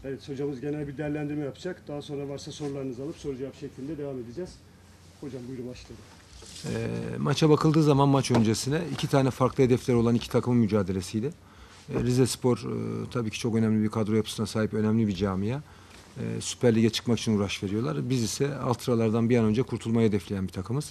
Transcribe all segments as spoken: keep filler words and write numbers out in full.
Evet, hocamız genel bir değerlendirme yapacak. Daha sonra varsa sorularınızı alıp soru cevap şeklinde devam edeceğiz. Hocam buyurun başlayalım. E, maça bakıldığı zaman maç öncesine iki tane farklı hedefleri olan iki takımın mücadelesiydi. E, Rizespor e, tabii ki çok önemli bir kadro yapısına sahip önemli bir camia. E, Süper Lig'e çıkmak için uğraş veriyorlar. Biz ise alt sıralardan bir an önce kurtulmayı hedefleyen bir takımız.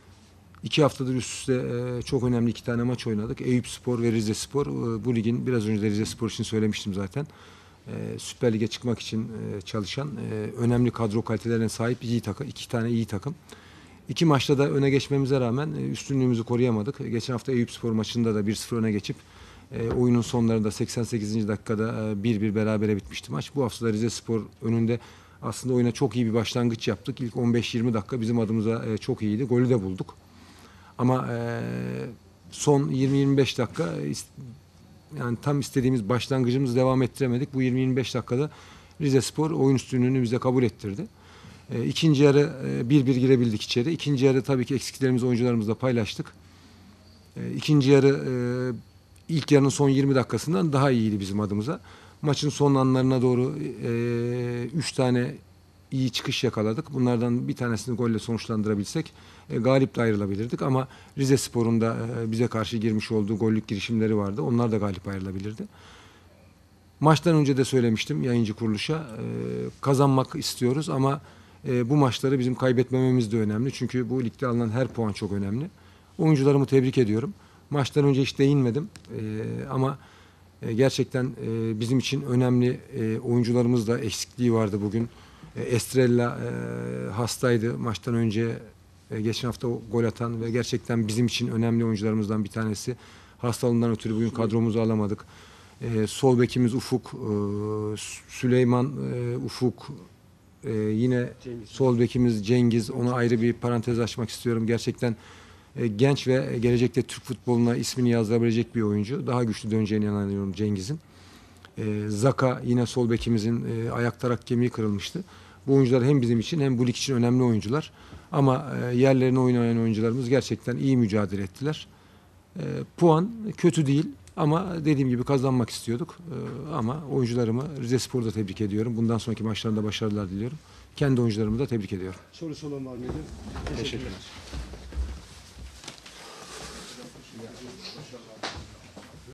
İki haftadır üst üste e, çok önemli iki tane maç oynadık. Eyüpspor ve Rizespor. E, bu ligin biraz önce de Rizespor için söylemiştim zaten. E, Süper Lig'e çıkmak için e, çalışan e, önemli kadro kalitelerine sahip iyi takım, iki tane iyi takım. İki maçta da öne geçmemize rağmen e, üstünlüğümüzü koruyamadık. E, geçen hafta Eyüpspor maçında da bir sıfır öne geçip e, oyunun sonlarında seksen sekizinci dakikada e, bir bir berabere bitmişti maç. Bu hafta da Rizespor önünde aslında oyuna çok iyi bir başlangıç yaptık. İlk on beş yirmi dakika bizim adımıza e, çok iyiydi. Golü de bulduk. Ama e, son yirmi yirmi beş dakika yani tam istediğimiz başlangıcımızı devam ettiremedik. Bu yirmi yirmi beş dakikada Rizespor oyun üstünlüğünü bize kabul ettirdi. E, ikinci yarı e, bir bir girebildik içeri. İkinci yarı tabii ki eksiklerimizi oyuncularımızla paylaştık. E, ikinci yarı e, ilk yarının son yirmi dakikasından daha iyiydi bizim adımıza. Maçın son anlarına doğru e, üç tane iyi çıkış yakaladık. Bunlardan bir tanesini golle sonuçlandırabilsek e, galiple ayrılabilirdik. Ama Rizespor'un da e, bize karşı girmiş olduğu gollük girişimleri vardı. Onlar da galip ayrılabilirdi. Maçtan önce de söylemiştim yayıncı kuruluşa. E, kazanmak istiyoruz ama e, bu maçları bizim kaybetmememiz de önemli. Çünkü bu ligde alınan her puan çok önemli. Oyuncularımı tebrik ediyorum. Maçtan önce hiç değinmedim. E, ama e, gerçekten e, bizim için önemli e, oyuncularımız da eksikliği vardı bugün. E, Estrella e, hastaydı maçtan önce. E, geçen hafta gol atan ve gerçekten bizim için önemli oyuncularımızdan bir tanesi. Hastalığından ötürü bugün kadromuzu alamadık. E, sol bekimiz Ufuk, e, Süleyman e, Ufuk, e, yine Cengiz. sol bekimiz Cengiz. Ona ayrı bir parantez açmak istiyorum. Gerçekten e, genç ve gelecekte Türk futboluna ismini yazdırabilecek bir oyuncu. Daha güçlü döneceğine inanıyorum Cengiz'in. E, Zaka yine sol bekimizin e, ayak tarak kemiği kırılmıştı. Bu oyuncular hem bizim için hem bu lig için önemli oyuncular. Ama e, yerlerine oynayan oyuncularımız gerçekten iyi mücadele ettiler. E, puan kötü değil ama dediğim gibi kazanmak istiyorduk. E, ama oyuncularımı Rizespor'da tebrik ediyorum. Bundan sonraki maçlarında başarılar diliyorum. Kendi oyuncularımı da tebrik ediyorum. Sorusu olan var mıydı? Teşekkürler.